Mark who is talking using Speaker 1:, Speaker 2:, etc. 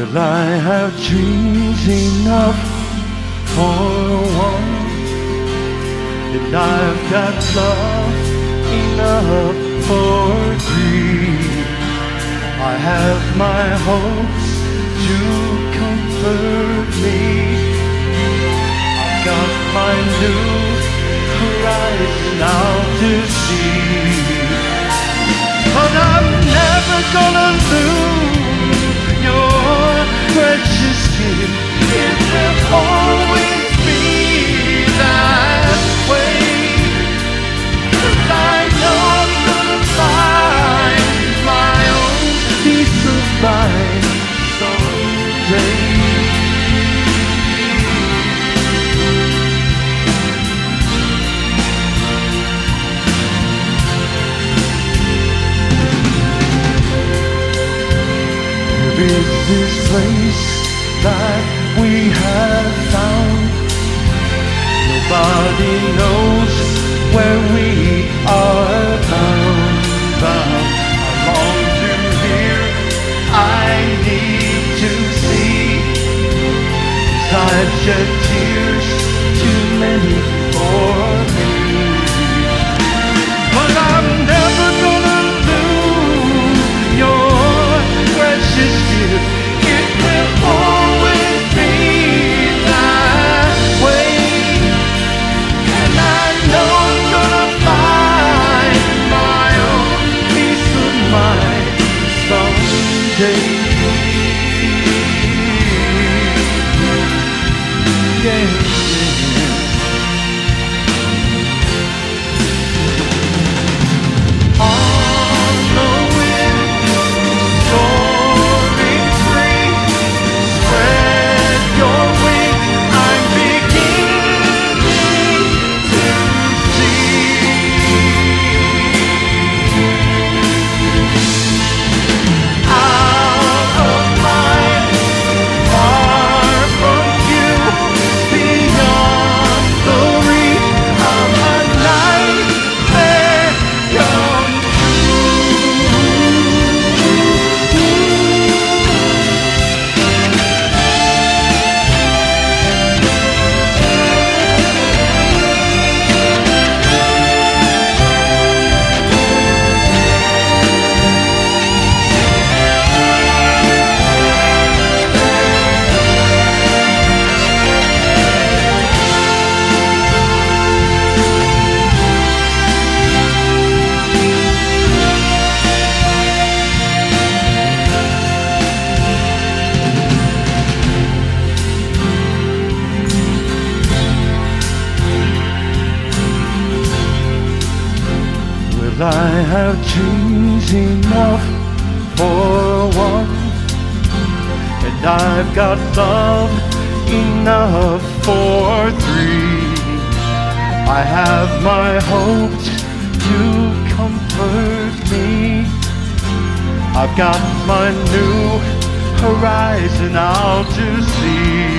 Speaker 1: Well, I have dreams enough for one, and I've got love enough for three. I have my hopes to comfort me. I've got my new horizon out to see. But I'm never gonna lose your precious gift. It will always be that way. 'Cause I know I'm gonna find my own peace of mind someday. There is this place that we have found. Nobody knows where we are bound. I long to hear, I need to see. I've shed tears too many for me. But I'm never gonna lose your precious gift. It will always be that way. And I know I'm gonna find my own peace of mind someday. Yeah. I have dreams enough for one, and I've got love enough for three. I have my hopes to comfort me. I've got my new horizon out to see.